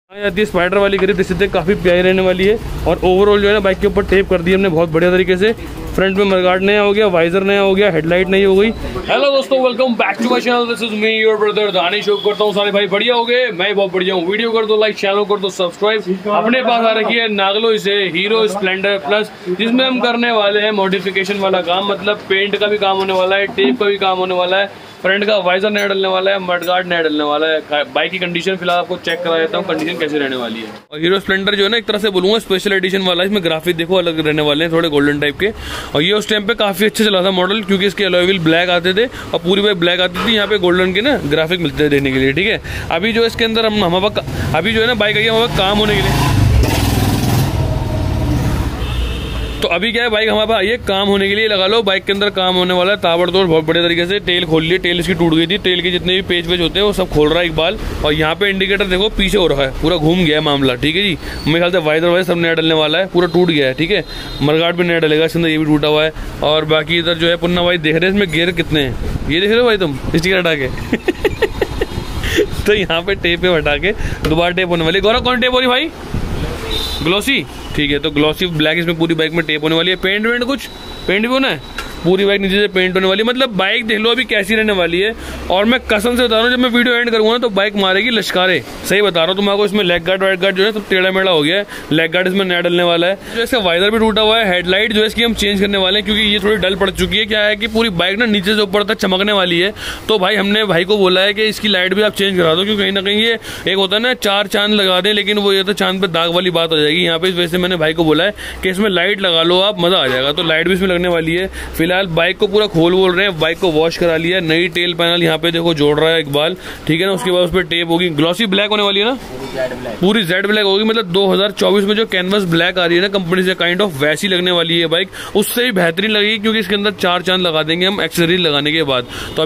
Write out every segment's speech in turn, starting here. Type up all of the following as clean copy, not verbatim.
आती है स्पाइडर वाली ग्रिप, देख सकते हैं काफ़ी प्यारी रहने वाली है। और ओवरऑल जो है ना बाइक के ऊपर टेप कर दी हमने बहुत बढ़िया तरीके से। फ्रंट में मडगार्ड नया हो गया, वाइजर नया हो गया, हेडलाइट नई हो गई। हेलो दोस्तों, welcome back to my channel. This is me your brother Danish. Hope करता हूँ सारे भाई बढ़िया हो गए, मैं बहुत बढ़िया हूँ। वीडियो कर दो लाइक, चैनल कर दो सब्सक्राइब। अपने पास आ रखी है नागलो इसे हीरो स्प्लेंडर प्लस, जिसमें हम करने वाले हैं मॉडिफिकेशन वाला काम। मतलब पेंट का भी काम होने वाला है, टेप का भी काम होने वाला है, फ्रंट का वाइजर नया डलने वाला है, मडगार्ड नया डलने वाला है। बाइक की कंडीशन फिलहाल आपको चेक करा देता हूँ, कंडीशन कैसे रहने वाली है। और हीरो स्प्लेंडर जो है ना एक तरह से बोलूँगा स्पेशल एडिशन वाला है। इसमें ग्राफिक देखो अलग रहने वाले हैं, थोड़े गोल्डन टाइप के। और ये उस टाइम पे काफी अच्छा चला था मॉडल, क्योंकि इसके अलॉय व्हील ब्लैक आते थे और पूरी बाइक ब्लैक आती थी। यहाँ पे गोल्डन के ना ग्राफिक मिलते थे देखने के लिए, ठीक है। अभी जो इसके अंदर अभी जो है ना बाइक आई है हमारे काम होने के लिए। तो अभी क्या है, बाइक हमारे पास आई है काम होने के लिए, लगा लो बाइक के अंदर काम होने वाला है ताबड़तोड़ बहुत बढ़िया तरीके से। टेल खोल लिए, टेल इसकी टूट गई थी, टेल के जितने भी पेज होते हैं वो सब खोल रहा है इकबाल। और यहाँ पे इंडिकेटर देखो पीछे हो रखा है, पूरा घूम गया है मामला, ठीक है जी। मेरे ख्याल से वाइजर सब नया डलने वाला है, पूरा टूट गया है, ठीक है। मडगार्ड भी नया डलेगा, इसके अंदर ये भी टूटा हुआ है। और बाकी इधर जो है पुन्ना भाई देख रहे हैं इसमें गियर कितने हैं, ये देख रहे हो भाई तुम स्टिकर हटा के तो यहाँ पे टेप हटा के दोबारा टेप होने वाली। गौरव कौन टेप हो रही भाई? ग्लॉसी, ठीक है। तो ग्लॉसी ब्लैक इसमें पूरी बाइक में टेप होने वाली है। पेंट वेंट कुछ पेंट भी होना है, पूरी बाइक नीचे से पेंट होने वाली है। मतलब बाइक देख लो अभी कैसी रहने वाली है। और मैं कसम से बता रहा हूँ, जब मैं वीडियो एंड करूंगा ना तो बाइक मारेगी लश्कारे, सही बता रहा हूँ तुम्हारा। इसमें लेग गार्ड वाइड गार्ड जो है सब टेढ़ा मेढ़ा हो गया है, लेग गार्ड इसमें नया डलने वाला है। जो इसका वाइजर भी टूटा हुआ है, हेडलाइट जो है इसकी हम चेंज करने वाले हैं, क्योंकि ये थोड़ी डल पड़ चुकी है। क्या है कि पूरी बाइक ना नीचे से ऊपर तक चमकने वाली है। तो भाई हमने भाई को बोला है कि इसकी लाइट भी आप चेंज करा दो, क्योंकि कहीं ना कहीं ये एक होता है ना चार चांद लगा दें, लेकिन वो ये तो चांद पे दाग वाली बात हो जाएगी यहाँ पे। इस वजह से मैंने भाई को बोला है कि इसमें लाइट लगा लो आप, मजा आ जाएगा। तो लाइट भी इसमें लगने वाली है। फिलहाल बाइक को पूरा खोल बोल रहे हैं, बाइक को वॉश करा लिया। नई टेल पैनल यहाँ पे देखो जोड़ रहा है इकबाल, ठीक है ना। उसके बाद उस पर टेप होगी, ग्लॉसी ब्लैक होने वाली है ना, पूरी जेड ब्लैक होगी। मतलब 2024 में जो कैनवस ब्लैक आ रही है ना कंपनी से, काइंड ऑफ वैसी लगने वाली है बाइक, उससे भी बेहतरीन लगेगी, क्योंकि इसके अंदर चार चांद लगा देंगे हम एक्सेसरीज लगाने के बाद। तो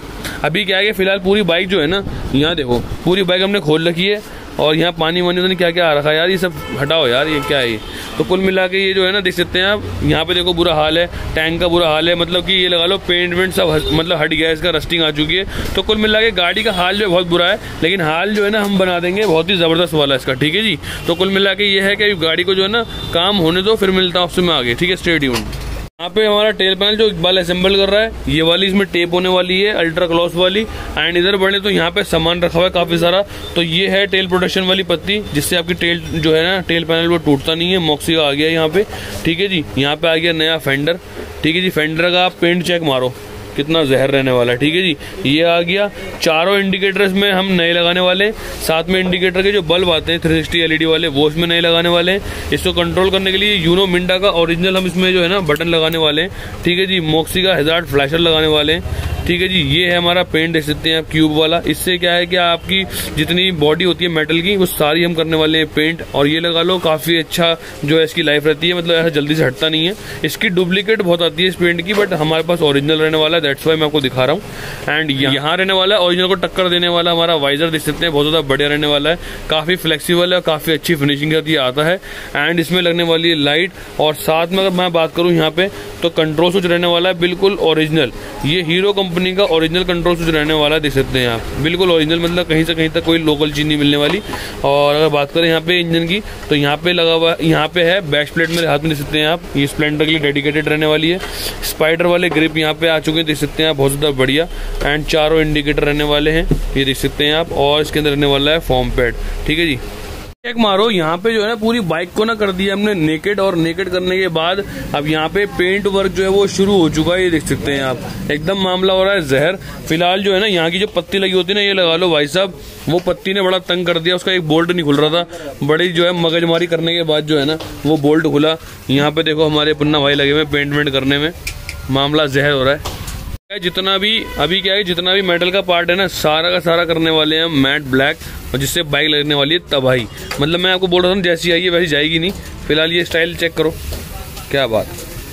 अभी क्या है, फिलहाल पूरी बाइक जो है ना, यहाँ देखो पूरी बाइक हमने खोल रखी है। और यहाँ पानी वानी तो नहीं क्या क्या आ रखा है यार, ये सब हटाओ यार, ये क्या है ये। तो कुल मिला के ये जो है ना देख सकते हैं आप, यहाँ पे देखो बुरा हाल है, टैंक का बुरा हाल है। मतलब कि ये लगा लो पेंट वेंट सब मतलब हट गया है, इसका रस्टिंग आ चुकी है। तो कुल मिला के गाड़ी का हाल जो है बहुत बुरा है, लेकिन हाल जो है ना हम बना देंगे बहुत ही जबरदस्त वाला इसका, ठीक है जी। तो कुल मिला के ये है कि गाड़ी को जो है ना काम होने दो, फिर मिलता हूँ आपसे मैं आगे, ठीक है। Stay tuned. यहाँ पे हमारा टेल पैनल जो इकबाल असेंबल कर रहा है, ये वाली इसमें टेप होने वाली है अल्ट्रा क्लॉस वाली। एंड इधर बढ़े तो यहाँ पे सामान रखा हुआ है काफी सारा। तो ये है टेल प्रोटेक्शन वाली पत्ती, जिससे आपकी टेल जो है ना टेल पैनल वो टूटता नहीं है। मॉक्सी का आ गया यहाँ पे, ठीक है जी। यहाँ पे आ गया नया फेंडर, ठीक है जी। फेंडर का आप पेंट चेक मारो कितना जहर रहने वाला है, ठीक है जी। ये आ गया। चारों इंडिकेटर्स में हम नए लगाने वाले, साथ में इंडिकेटर के जो बल्ब आते हैं 360 एलईडी वाले वो इसमें नए लगाने वाले हैं। इसको कंट्रोल करने के लिए यूनो मिंडा का ओरिजिनल हम इसमें जो है ना बटन लगाने वाले हैं, ठीक है जी। मॉक्सी का हैजार्ड फ्लैशर लगाने वाले हैं, ठीक है जी। ये है हमारा पेंट, देख सकते हैं आप क्यूब वाला। इससे क्या है कि आपकी जितनी बॉडी होती है मेटल की वो सारी हम करने वाले हैं पेंट। और ये लगा लो काफी अच्छा जो है इसकी लाइफ रहती है, मतलब ऐसा जल्दी से हटता नहीं है। इसकी डुप्लीकेट बहुत आती है इस पेंट की, बट हमारे पास ओरिजिनल रहने वाला है, दैट्स वाई मैं आपको दिखा रहा हूँ। एंड यहाँ रहने वाला है ओरिजिनल को टक्कर देने वाला हमारा वाइजर, देख सकते हैं बहुत ज्यादा बढ़िया रहने वाला है, काफी फ्लेक्सिबल है, काफी अच्छी फिनिशिंग के साथ ये आता है। एंड इसमें लगने वाली है लाइट। और साथ में अगर मैं बात करूँ यहाँ पे तो कंट्रोल स्विच रहने वाला है बिल्कुल ओरिजिनल, ये हीरो कंपनी का ओरिजिनल कंट्रोल स्विच रहने वाला है, देख सकते हैं आप बिल्कुल ओरिजिनल। मतलब कहीं से कहीं तक कोई लोकल चीज नहीं मिलने वाली। और अगर बात करें यहाँ पे इंजन की, तो यहाँ पे लगा हुआ, यहाँ पे है बैक प्लेट मेरे हाथ में देख सकते हैं आप, ये स्प्लेंडर के लिए डेडिकेटेड रहने वाली है। स्पाइडर वाले ग्रिप यहाँ पे आ चुके हैं, देख सकते हैं आप बहुत ज्यादा बढ़िया। एंड चारों इंडिकेटर रहने वाले हैं, ये देख सकते हैं आप। और इसके अंदर रहने वाला है फॉर्म पैड, ठीक है जी। चेक मारो यहाँ पे जो है ना पूरी बाइक को ना कर दिया हमने नेकेड। और नेकेड करने के बाद अब यहाँ पे पेंट वर्क जो है वो शुरू हो चुका है, ये देख सकते हैं आप। एकदम मामला हो रहा है जहर। फिलहाल जो है ना यहाँ की जो पत्ती लगी होती है ना, ये लगा लो भाई साहब, वो पत्ती ने बड़ा तंग कर दिया। उसका एक बोल्ट नहीं खुल रहा था, बड़ी जो है मगजमारी करने के बाद जो है ना वो बोल्ट खुला। यहाँ पे देखो हमारे पुन्ना भाई लगे हुए पेंट वेंट करने में, मामला जहर हो रहा है। जितना भी अभी क्या है, जितना भी मेटल का पार्ट है ना सारा का सारा करने वाले हैं मैट ब्लैक, और जिससे बाइक लगने वाली है तबाही। मतलब मैं आपको बोल रहा था जैसी आई है वैसी जाएगी नहीं। फिलहाल ये स्टाइल चेक करो, क्या बात।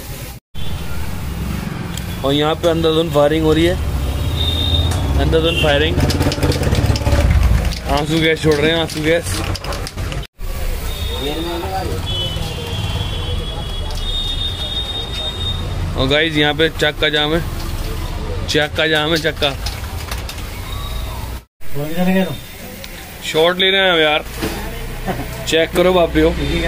और यहाँ पे अंधाधुन फायरिंग हो रही है, अंधाधुन फायरिंग, आंसू गैस छोड़ रहे हैं, आंसू गैस। और गाइस यहाँ पे चक का जाम है, चक्का जाम है, चक्का। शॉट ले रहे हैं यार, चेक करो वापियो,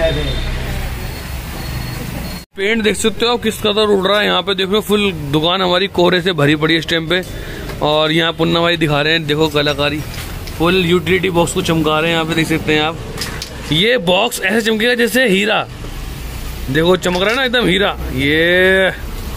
पेंट देख सकते हो आप किस कदर उड़ रहा है। यहाँ पे देखो फुल दुकान हमारी कोहरे से भरी पड़ी है इस टाइम पे। और यहाँ पुन्ना भाई दिखा रहे हैं, देखो कलाकारी, फुल यूटिलिटी बॉक्स को चमका रहे हैं। यहाँ पे देख सकते हैं आप, ये बॉक्स ऐसे चमकेगा जैसे हीरा, देखो चमक रहा है ना एकदम हीरा। ये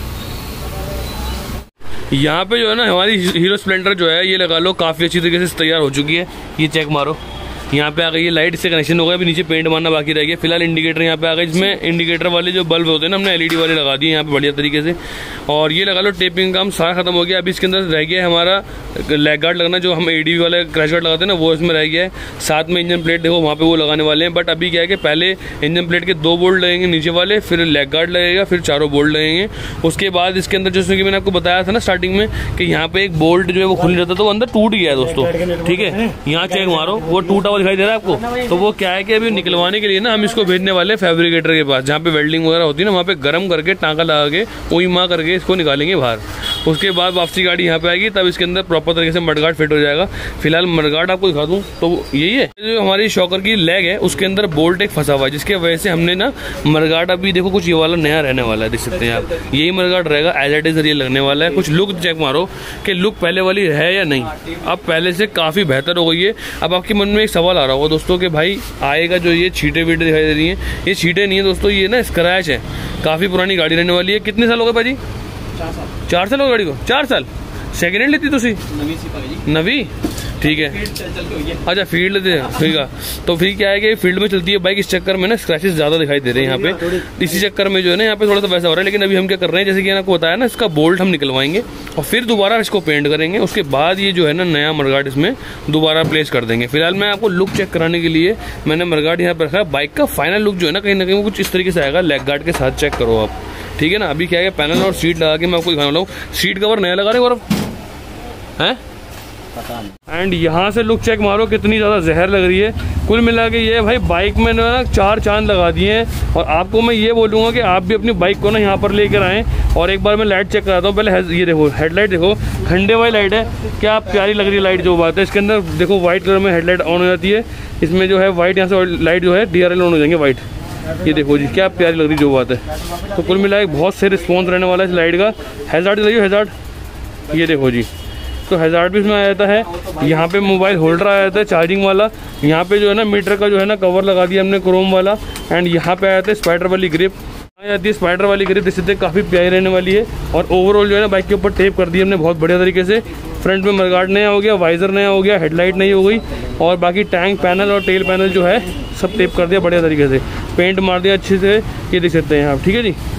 यहाँ पे जो है ना हमारी हीरो स्प्लेंडर जो है, ये लगा लो काफी अच्छी तरीके से तैयार हो चुकी है। ये चेक मारो, यहाँ पे आ गई है लाइट से कनेक्शन हो गया, अभी नीचे पेंट मारना बाकी रह गया। फिलहाल इंडिकेटर यहाँ पे आ गए, इसमें इंडिकेटर वाले जो बल्ब होते हैं ना हमने एलईडी वाले लगा दिए यहाँ पे बढ़िया तरीके से। और ये लगा लो टेपिंग काम सारा खत्म हो गया। अभी इसके अंदर रह गया है हमारा लेग गार्ड लगना, जो हम एडीवी वाले क्रैश गार्ड लगाते हैं ना, वो इसमें रह गया है। साथ में इंजन प्लेट देखो वहाँ पे वो लगाने वाले हैं। बट अभी क्या है कि पहले इंजन प्लेट के 2 बोल्ट लगेंगे नीचे वाले, फिर लेग गार्ड लगेगा, फिर 4 बोल्ट लगेंगे। उसके बाद इसके अंदर जैसे कि मैंने आपको बताया था ना स्टार्टिंग में कि यहाँ पे एक बोल्ट जो है वो खुल जाता था, तो अंदर टूट गया है दोस्तों, ठीक है। यहाँ चेक मारो, वो टूटा हुआ दिखाई दे रहा है आपको। तो वो क्या है कि अभी निकलवाने के लिए ना हम इसको भेजने वाले फैब्रिकेटर के पास, जहाँ पे वेल्डिंग वगैरह होती है ना, वहाँ पे गर्म करके टाँका लगा के वही माँ करके इसको निकालेंगे बाहर। उसके बाद वापसी गाड़ी यहाँ पे आएगी, तब इसके अंदर प्रॉपर तरीके से मडगार्ड फिट हो जाएगा। फिलहाल मडगार्ड आपको दिखा दूँ तो यही है, जो हमारी शॉकर की लेग है उसके अंदर बोल्ट एक फंसा हुआ है, जिसके वजह से हमने ना मडगार्ड अभी देखो कुछ ये वाला नया रहने वाला है, देख सकते हैं आप। यही मडगार्ड रहेगा, एज इट इज ये लगने वाला है। कुछ लुक चेक मारो कि लुक पहले वाली है या नहीं, अब पहले से काफी बेहतर हो गई है। अब आपके मन में एक सवाल आ रहा होगा दोस्तों कि भाई आएगा जो ये छींटे वीटे दिखाई दे रही है, ये छींटे नहीं है दोस्तों, ये ना स्क्रैच है। काफी पुरानी गाड़ी रहने वाली है। कितने साल हो गए भाजी? 4 साल हो गए गाड़ी को। 4 साल सेकेंड हैंड लेती तुसी? नवी, ठीक है। अच्छा फील्ड लेते हैं, ठीक है। तो फिर क्या है कि फील्ड में चलती है बाइक, इस चक्कर में ना स्क्रैचेस ज्यादा दिखाई दे रहे हैं यहाँ पे। इसी चक्कर में जो है ना यहाँ पे थोड़ा सा वैसा हो रहा है। लेकिन अभी हम क्या कर रहे हैं, जैसे कि आपको बताया ना, इसका बोल्ट हम निकलवाएंगे और फिर दोबारा इसको पेंट करेंगे। उसके बाद ये जो है ना नया मडगार्ड इसमें दोबारा प्लेस कर देंगे। फिलहाल मैं आपको लुक चेक कराने के लिए मैंने मडगार्ड यहाँ पर रखा है। बाइक का फाइनल लुक जो है ना कहीं वो कुछ इस तरीके से आएगा, लेग गार्ड के साथ। चेक करो आप, ठीक है ना। अभी क्या है, पैनल और सीट लगा के मैं आपको दिखाने वाला हूँ। सीट कवर नया लगा रहे और है एंड यहाँ से लुक चेक मारो, कितनी ज़्यादा जहर लग रही है। कुल मिला के ये भाई बाइक में ना 4 चांद लगा दिए हैं। और आपको मैं ये बोलूँगा कि आप भी अपनी बाइक को ना यहाँ पर लेकर आएँ। और एक बार मैं लाइट चेक कराता हूँ। पहले ये देखो हेडलाइट, देखो खंडे वाली लाइट है, क्या प्यारी लग रही है लाइट। जो बात है इसके अंदर देखो व्हाइट कलर में हेडलाइट ऑन हो जाती है। इसमें जो है व्हाइट, यहाँ से लाइट जो है DRL ऑन हो जाएंगे व्हाइट। ये देखो जी क्या प्यारी लग रही जो बात है। तो कुल मिला के बहुत से रिस्पॉन्स रहने वाला है इस लाइट का। हैज़ार्ड लगाइए, हैज़ार्ड, ये देखो जी। तो हैज़ार्ड भी इसमें आ जाता है। यहाँ पे मोबाइल होल्डर आ जाता है चार्जिंग वाला। यहाँ पे जो है ना मीटर का जो है ना कवर लगा दिया हमने क्रोम वाला। एंड यहाँ पे आ जाता है स्पाइडर वाली ग्रिप आ जाती है। स्पाइडर वाली ग्रिप इससे काफ़ी प्यारी रहने वाली है। और ओवरऑल जो है ना बाइक के ऊपर टेप कर दी हमने बहुत बढ़िया तरीके से। फ्रंट में मडगार्ड नया हो गया, वाइजर नया हो गया, हेडलाइट नई हो गई। और बाकी टैंक पैनल और टेल पैनल जो है सब टेप कर दिया बढ़िया तरीके से, पेंट मार दिया अच्छे से। ये देख सकते हैं आप, ठीक है जी।